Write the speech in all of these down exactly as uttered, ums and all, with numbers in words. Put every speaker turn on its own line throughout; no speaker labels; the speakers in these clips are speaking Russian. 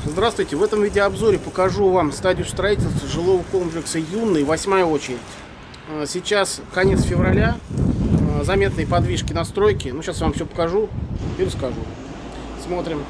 Здравствуйте! В этом видеообзоре покажу вам стадию строительства жилого комплекса «Юнный», восьмая очередь. Сейчас конец февраля, заметные подвижки на стройке. Ну, сейчас вам все покажу и расскажу. Смотрим.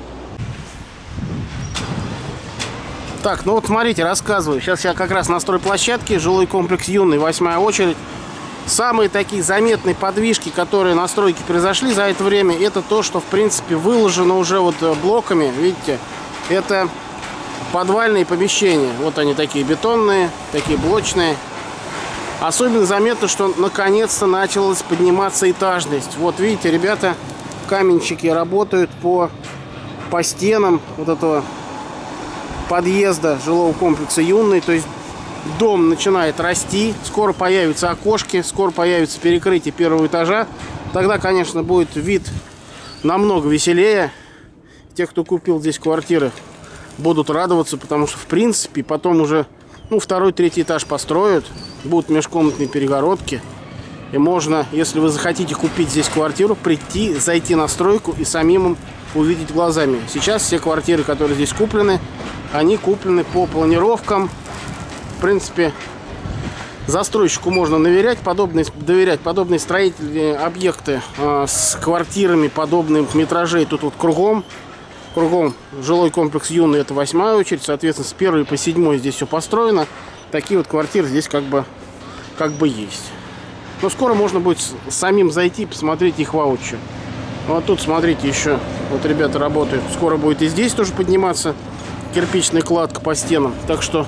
Так, ну вот смотрите, рассказываю. Сейчас я как раз на стройплощадке, жилой комплекс «Юнный», восьмая очередь. Самые такие заметные подвижки, которые на стройке произошли за это время, это то, что в принципе выложено уже вот блоками, видите. Это подвальные помещения. Вот они такие бетонные, такие блочные. Особенно заметно, что наконец-то началась подниматься этажность. Вот видите, ребята, каменщики работают по, по стенам вот этого подъезда жилого комплекса «Юнный». То есть дом начинает расти. Скоро появятся окошки, скоро появится перекрытие первого этажа. Тогда, конечно, будет вид намного веселее. Те, кто купил здесь квартиры, будут радоваться, потому что, в принципе, потом уже ну, второй, третий этаж построят, будут межкомнатные перегородки. И можно, если вы захотите купить здесь квартиру, прийти, зайти на стройку и самим увидеть глазами. Сейчас все квартиры, которые здесь куплены, они куплены по планировкам. В принципе, застройщику можно доверять подобные, доверять подобные строительные объекты э, с квартирами подобных метражей. Тут вот кругом. Кругом жилой комплекс «Юнный» — это восьмая очередь. Соответственно, с первой по седьмой здесь все построено. Такие вот квартиры здесь как бы, как бы есть. Но скоро можно будет самим зайти, посмотреть их воочию. Вот тут, смотрите, еще вот ребята работают. Скоро будет и здесь тоже подниматься кирпичная кладка по стенам. Так что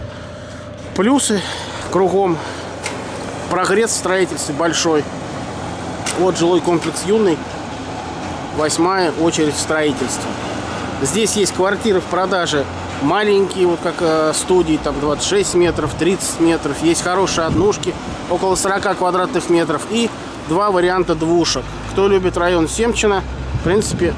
плюсы кругом. Прогресс в строительстве большой. Вот жилой комплекс «Юнный», восьмая очередь строительства. Здесь есть квартиры в продаже маленькие, вот как э, студии, там двадцать шесть метров, тридцать метров. Есть хорошие однушки, около сорока квадратных метров. И два варианта двушек. Кто любит район Семчина, в принципе,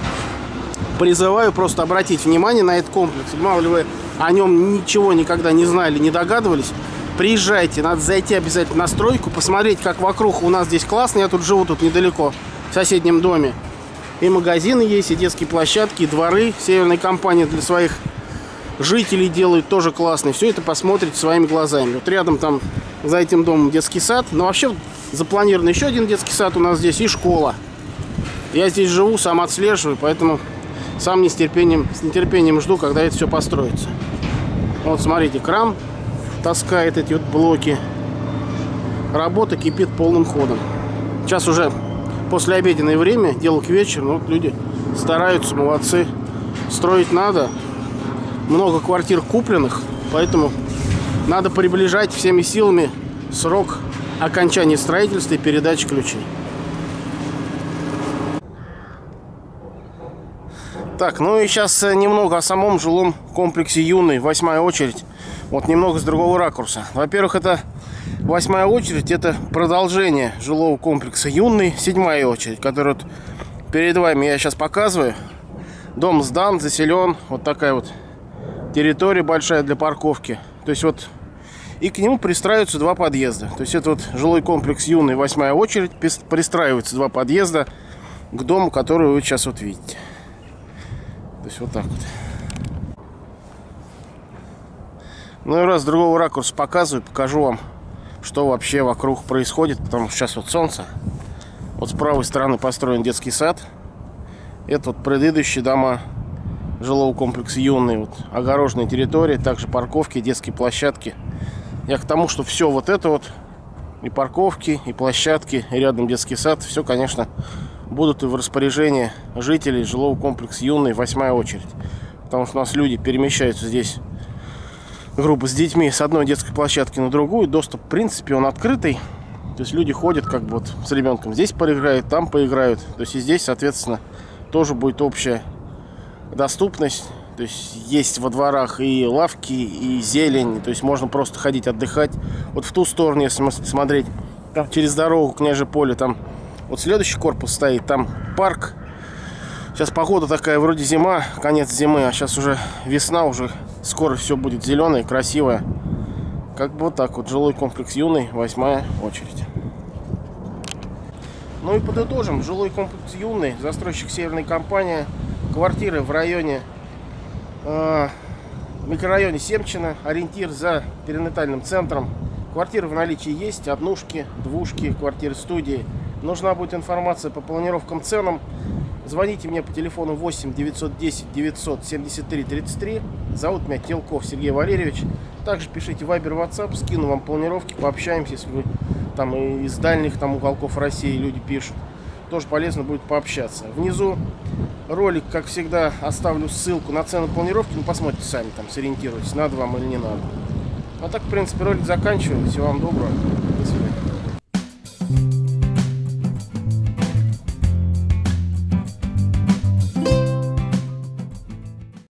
призываю просто обратить внимание на этот комплекс. Мало ли вы о нем ничего никогда не знали, не догадывались. Приезжайте, надо зайти обязательно на стройку, посмотреть, как вокруг у нас здесь классно. Я тут живу, тут недалеко, в соседнем доме. И магазины есть, и детские площадки, и дворы. Северная компания для своих жителей делает тоже классно. Все это посмотрите своими глазами. Вот рядом там за этим домом детский сад. Но вообще запланирован еще один детский сад у нас здесь и школа. Я здесь живу, сам отслеживаю, поэтому сам не с терпением, с нетерпением жду, когда это все построится. Вот смотрите, кран таскает эти вот блоки. Работа кипит полным ходом. Сейчас уже послеобеденное время, дело к вечеру, но вот люди стараются, молодцы. Строить надо. Много квартир купленных, поэтому надо приближать всеми силами срок окончания строительства и передачи ключей. Так, ну и сейчас немного о самом жилом комплексе «Юнный», восьмая очередь. Вот немного с другого ракурса. Во-первых, это восьмая очередь, это продолжение жилого комплекса «Юнный», седьмая очередь, которую вот перед вами я сейчас показываю. Дом сдан, заселен, вот такая вот территория большая для парковки. То есть вот и к нему пристраиваются два подъезда. То есть это вот жилой комплекс «Юнный», восьмая очередь, пристраиваются два подъезда к дому, который вы сейчас вот видите. То есть вот так вот. Ну и раз с другого ракурса показываю, покажу вам, что вообще вокруг происходит. Потому что сейчас вот солнце. Вот с правой стороны построен детский сад. Это вот предыдущие дома жилого комплекса «Юнный». Вот огороженная территория, также парковки, детские площадки. Я к тому, что все вот это вот, и парковки, и площадки, и рядом детский сад, все, конечно, будут и в распоряжении жителей жилого комплекса «Юнный», восьмая очередь. Потому что у нас люди перемещаются здесь, группа с детьми, с одной детской площадки на другую. Доступ, в принципе, он открытый. То есть люди ходят как бы вот с ребенком. Здесь поиграют, там поиграют. То есть и здесь, соответственно, тоже будет общая доступность. То есть есть во дворах и лавки, и зелень. То есть можно просто ходить отдыхать. Вот в ту сторону, если смотреть, там через дорогу, Княжье поле, там вот следующий корпус стоит, там парк. Сейчас погода такая, вроде зима, конец зимы, а сейчас уже весна, уже скоро все будет зеленое, красивое. Как бы вот так вот, жилой комплекс «Юнный», восьмая очередь. Ну и подытожим, жилой комплекс «Юнный», застройщик «Северная компания», квартиры в районе В микрорайоне Семчино, ориентир за перинатальным центром. Квартиры в наличии есть, однушки, двушки, квартиры студии. Нужна будет информация по планировкам, ценам. Звоните мне по телефону восемь девятьсот десять девятьсот семьдесят три тридцать три. Зовут меня Телков Сергей Валерьевич. Также пишите Viber, WhatsApp, скину вам планировки, пообщаемся, если вы там из дальних там уголков России люди пишут. Тоже полезно будет пообщаться. Внизу ролик, как всегда, оставлю ссылку на цену планировки. Ну, посмотрите сами, там сориентируйтесь, надо вам или не надо. А так, в принципе, ролик заканчиваю. Всего вам доброго. До свидания.